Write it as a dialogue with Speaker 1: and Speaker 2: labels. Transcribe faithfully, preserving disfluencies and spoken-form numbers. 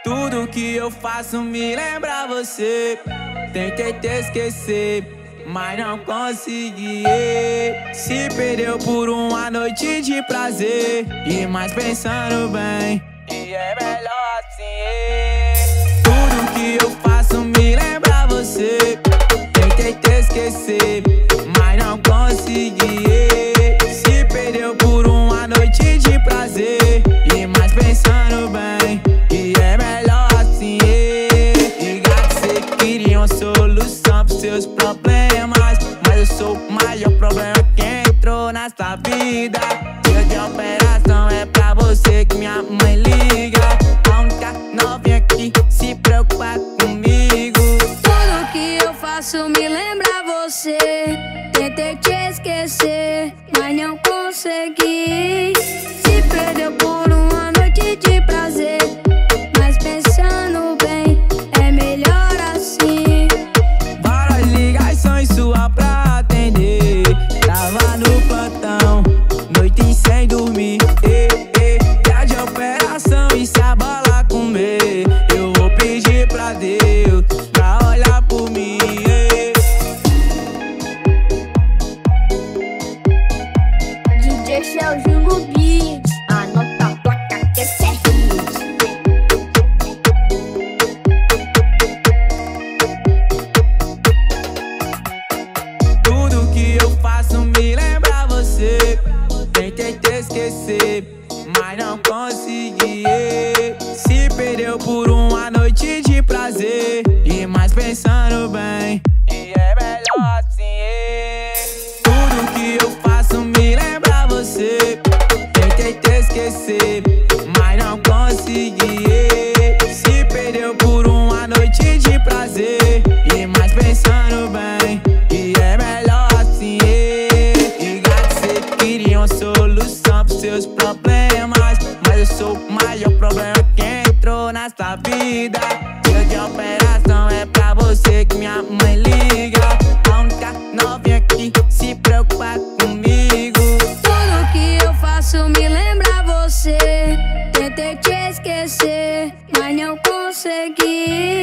Speaker 1: Tudo que eu faço me lembra você. Tentei te esquecer, mas não consegui. Se perdeu por uma noite de prazer, e mais pensando bem, e é melhor assim. Tudo que eu faço me lembra você. Tentei te esquecer, mas não consegui. Se perdeu por uma noite de prazer, e mais pensando bem, e é melhor assim. E gato, cê queria uma solução pros seus problemas, mas eu sou o maior problema que entrou nessa vida. Dia de operação é pra você que minha mãe liga. A única novinha que se preocupa comigo.
Speaker 2: Tudo que eu faço me lembra você. Tentei te esquecer, mas não consegui. Se perdeu por uma noite de prazer, mas pensando bem, é melhor assim.
Speaker 1: Várias ligações sua pra atender, tava no plantão, noite sem dormir. eh, eh. Dia de operação e se a bola comer, eu vou pedir pra Deus pra olhar por mim. eh.
Speaker 2: D J Chelzinho no beat, anota a placa que esse é hit.
Speaker 1: Tudo que eu faço me lembra você. Tentei te esquecer, mas não consegui. Se perdeu por uma noite de prazer, e mais pensando bem, e é melhor assim. Tudo que eu faço me lembra você. Tentei te esquecer, mas não consegui. Se perdeu por uma noite de prazer, e mais pensando bem, e é melhor assim. E gato, cê queria uma solução pros seus problemas, mas eu sou o maior problema que entrou nessa vida. Dia de operação é pra você que minha mãe liga. A única novinha que se preocupa comigo.
Speaker 2: Tudo que eu faço me lembra você. Tentei te esquecer, mas não consegui.